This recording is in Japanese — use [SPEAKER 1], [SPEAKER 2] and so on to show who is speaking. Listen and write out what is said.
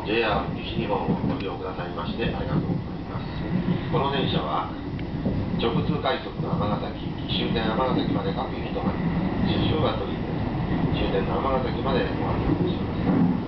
[SPEAKER 1] JR 西日本をご利用くださいましてありがとうございます。この電車は直通快速の尼崎行き、終点尼崎まで各駅止まり、車掌が取り入れ、終点の尼崎までご案内いたします。